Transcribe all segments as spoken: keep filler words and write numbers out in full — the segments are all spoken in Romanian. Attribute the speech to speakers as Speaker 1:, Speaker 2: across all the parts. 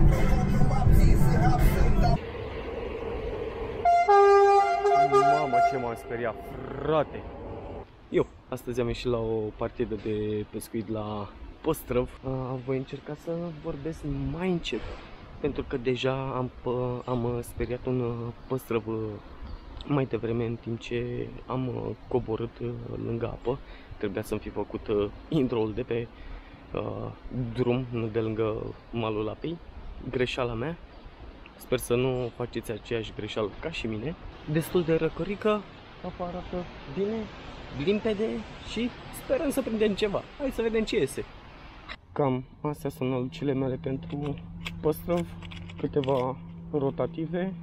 Speaker 1: Mamă, ce m-am speriat, frate! Eu, astăzi am ieșit la o partidă de pescuit la păstrăv. Voi încerca să vorbesc mai încet, pentru că deja am, am speriat un păstrăv mai devreme, în timp ce am coborât lângă apă. Trebuia să-mi fi făcut intro-ul de pe uh, drum, nu de lângă malul apei. Greșeala mea. Sper să nu faceți aceeași greșeală ca și mine. Destul de răcorică, apa arată bine, limpede și sperăm să prindem ceva. Hai să vedem ce iese. Cam astea sunt nălucile mele pentru păstrăv. Câteva rotative,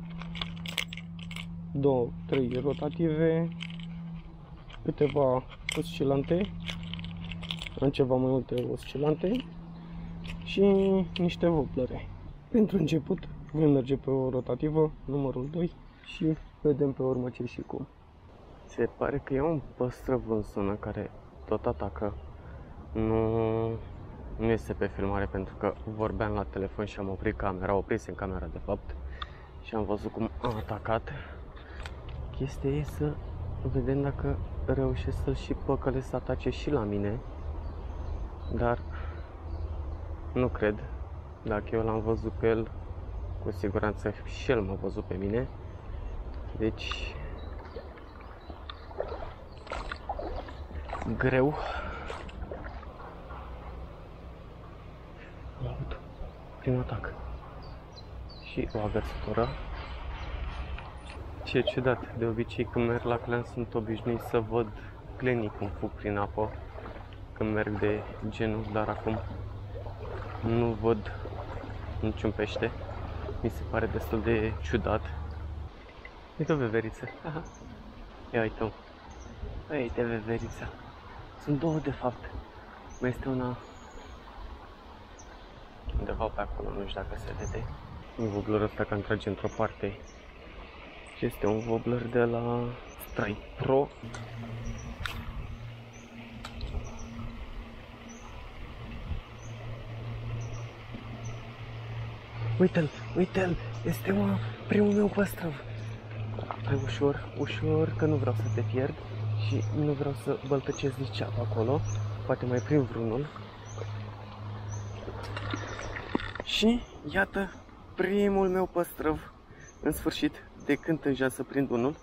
Speaker 1: două, trei rotative, câteva oscilante, am ceva mai multe oscilante și niște voblere. Pentru început voi merge pe o rotativă, numărul doi, și vedem pe urmă ce și cum. Se pare că e un păstrăv în zonă care tot atacă. Nu, nu este pe filmare pentru că vorbeam la telefon și am oprit camera, oprisem camera de fapt și am văzut cum a atacat. Chestia e să vedem dacă reușesc să-l și păcălesc să atace și la mine, dar nu cred. Dacă eu l-am văzut pe el, cu siguranță și el m-a văzut pe mine. Deci greu. Am avut prim atac și o aversitură. Ce ciudat, de obicei când merg la clan sunt obișnuit să văd clenii cum fug prin apă când merg de genul, dar acum nu văd niciun pește. Mi se pare destul de ciudat. Uite o veveriță. Aha. Ia uite-o. Uite veverița. Sunt două de fapt. Mai este una undeva pe acolo, nu știu dacă se vede. Un wobbler ăsta că îmi trage într-o parte. Și este un wobbler de la Strike Pro. Uite-l, uite-l, este mă, primul meu păstrăv. Hai ușor, ușor, că nu vreau să te pierd și nu vreau să băltăcesc nici apa acolo. Poate mai prind vreunul. Și iată primul meu păstrăv. În sfârșit, de când tângeam să prind unul.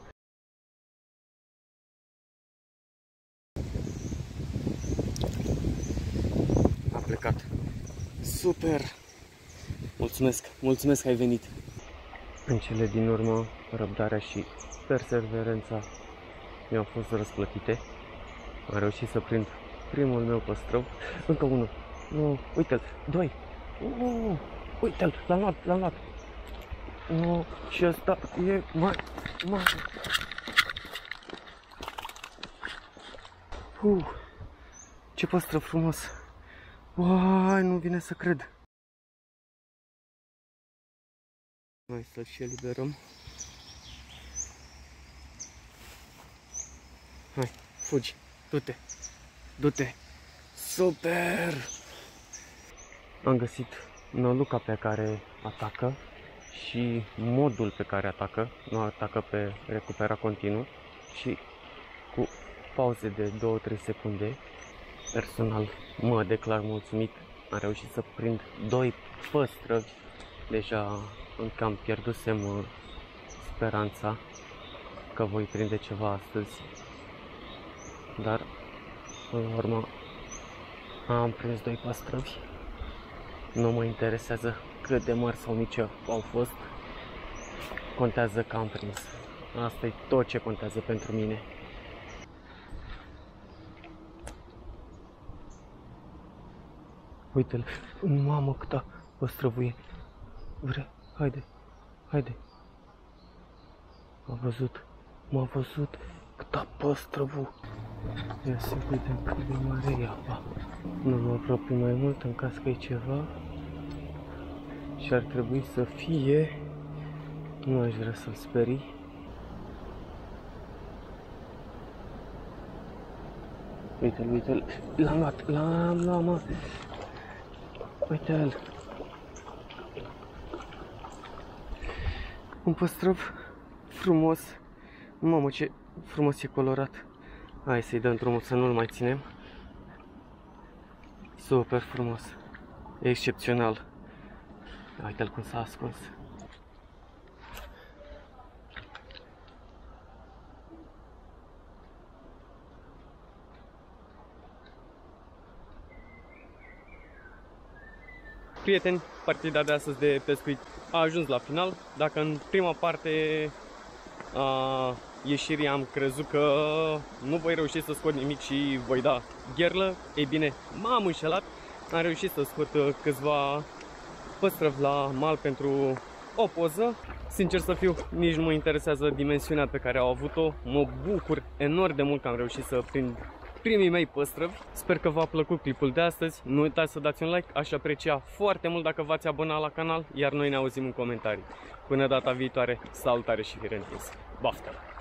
Speaker 1: A plecat. Super! Mulțumesc, mulțumesc că ai venit. În cele din urmă, răbdarea și perseverența mi-au fost răsplătite. Am reușit să prind primul meu păstrăv. Încă unul. Nu, uite-l, doi. Uh, uite-l, l-am luat, l-am luat. Nu, și ăsta e mai mare. Uh, ce păstrăv frumos. Uai, nu vine să cred. Noi să-l și eliberăm. Hai, fugi, du-te, du-te. Super! Am găsit năluca pe care atacă și modul pe care atacă. Nu atacă pe recupera continuu și cu pauze de două trei secunde. Personal mă declar mulțumit. Am reușit să prind doi păstrăvi. Deja încă am pierdusem speranța că voi prinde ceva astăzi, dar până la urmă am prins doi păstrăvi. Nu mă interesează cât de mari sau mici au fost, contează că am prins. Asta e tot ce contează pentru mine. Uite-l, mamă câta păstrăvuie. Vre, haide, haide. M-a văzut, m-a văzut câta păstrăvu. Ia să vedem cât de mare e apa. Nu mă apropii mai mult în caz că e ceva. Și ar trebui să fie. Nu aș vrea să-l sperii. Uite-l, uite-l, l-am luat, l-am luat, mă. Uite-l. Un păstrăv frumos. Mamă, ce frumos e colorat. Hai să-i dăm drumul să nu-l mai ținem. Super frumos. Excepțional. Uite-l cum s-a ascuns. Prieteni, partida de astăzi de pescuit a ajuns la final. Dacă în prima parte a ieșirii am crezut că nu voi reuși să scot nimic și voi da gherlă, ei bine, m-am înșelat. Am reușit să scot câțiva păstrăvi la mal pentru o poză. Sincer să fiu, nici nu mă interesează dimensiunea pe care au avut-o. Mă bucur enorm de mult că am reușit să prind primii mei păstrăvi. Sper că v-a plăcut clipul de astăzi. Nu uitați să dați un like, aș aprecia foarte mult dacă v-ați abonat la canal, iar noi ne auzim în comentarii. Până data viitoare, salutare și fire întins! Baftă!